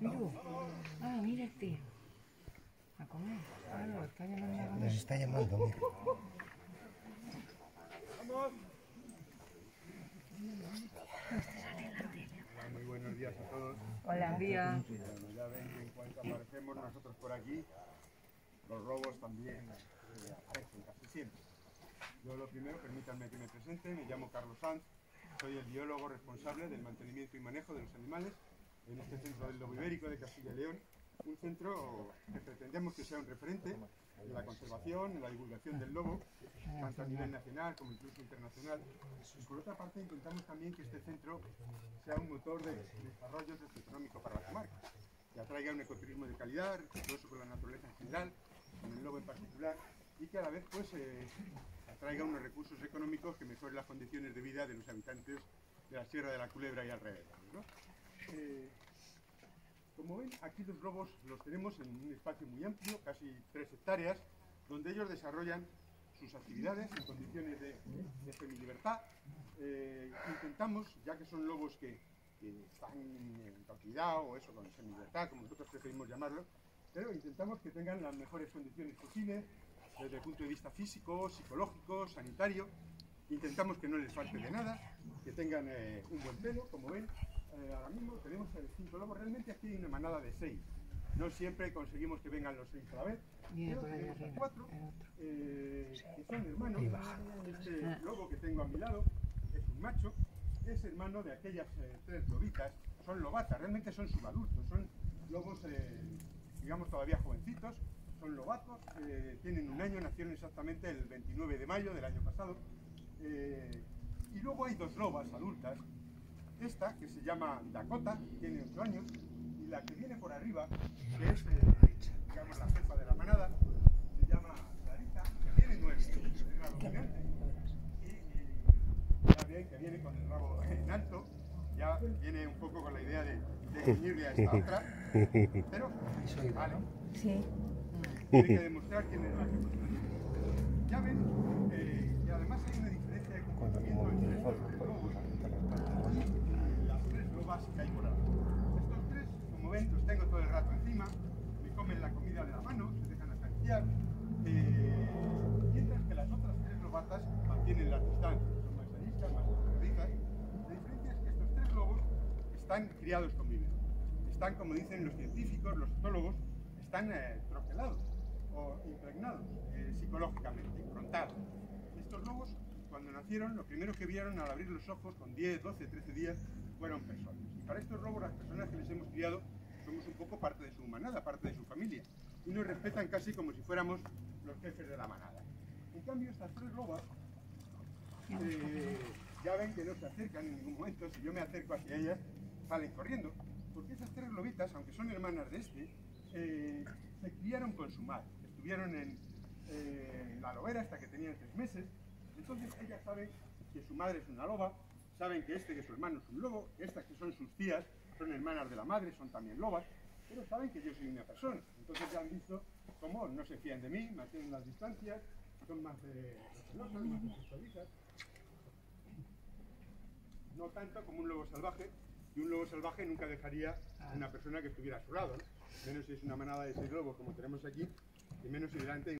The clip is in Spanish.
Piru. Ah, mira el tío. A comer. Claro, está llamando a comer. Nos está llamando, mira. ¡Vamos! Hola, muy buenos días a todos. Hola, día. Bueno, ya ven que en cuanto aparecemos nosotros por aquí, los lobos también aparecen casi siempre. Yo lo primero, permítanme que me presente, me llamo Carlos Sanz, soy el biólogo responsable del mantenimiento y manejo de los animales en este centro del lobo ibérico de Castilla y León, un centro que pretendemos que sea un referente en la conservación, en la divulgación del lobo, tanto a nivel nacional como incluso internacional. Y por otra parte intentamos también que este centro sea un motor de desarrollo socioeconómico para la comarca, que atraiga un ecoturismo de calidad, respetuoso con la naturaleza en general, con el lobo en particular, y que a la vez pues atraiga unos recursos económicos que mejoren las condiciones de vida de los habitantes de la Sierra de la Culebra y alrededor, ¿no? Como ven, aquí los lobos los tenemos en un espacio muy amplio, casi 3 hectáreas, donde ellos desarrollan sus actividades en condiciones de semilibertad. Intentamos, ya que son lobos que están en cautividad o eso, con semilibertad, como nosotros preferimos llamarlo, pero intentamos que tengan las mejores condiciones posibles desde el punto de vista físico, psicológico, sanitario. Intentamos que no les falte de nada, que tengan un buen pelo, como ven. Ahora mismo tenemos 5 lobos, realmente aquí hay una manada de 6. No siempre conseguimos que vengan los 6 a la vez, pero tenemos 4 que son hermanos. Este lobo que tengo a mi lado es un macho, es hermano de aquellas 3 lobitas, son lobatas, realmente son subadultos, son lobos, digamos, todavía jovencitos, son lobazos, tienen 1 año, nacieron exactamente el 29 de mayo del año pasado. Y luego hay 2 lobas adultas, esta que se llama Dakota, tiene 8 años, y la que viene por arriba, que es digamos la jefa de la manada, se llama Clarita, que tiene 9, es la dominante, y ya ven que viene con el rabo en alto, ya viene un poco con la idea de ceñirle a esta otra, pero vale, Sí. tiene que demostrar quién es la jefa. Ya ven, y además hay una diferencia de comportamiento entre estos 3 lobos y las 3 lobas que hay por ahí. Estos 3, como ven, los tengo todo el rato encima, me comen la comida de la mano, se dejan acariciar, mientras que las otras 3 lobatas mantienen las distancias, son más ariscas, más escurridizas. La diferencia es que estos 3 lobos están criados con biberón, están, como dicen los científicos, los etólogos, están troquelados o impregnados psicológicamente, improntados. Estos lobos, cuando nacieron, lo primero que vieron al abrir los ojos, con 10, 12, 13 días, fueron personas. Y para estos lobos, las personas que les hemos criado, somos un poco parte de su manada, parte de su familia. Y nos respetan casi como si fuéramos los jefes de la manada. En cambio, estas 3 lobas, ya ven que no se acercan en ningún momento. Si yo me acerco hacia ellas, salen corriendo. Porque esas 3 lobitas, aunque son hermanas de se criaron con su madre. Estuvieron en la lobera hasta que tenían 3 meses. Entonces ellas saben que su madre es una loba, saben que que su hermano es un lobo, estas que son sus tías son hermanas de la madre, son también lobas, pero saben que yo soy una persona. Entonces ya han visto cómo no se fían de mí, mantienen las distancias, son más celosas, más respetuosas. No tanto como un lobo salvaje, y un lobo salvaje nunca dejaría a una persona que estuviera a su lado, ¿no? Menos si es una manada de 6 lobos como tenemos aquí, y menos si delante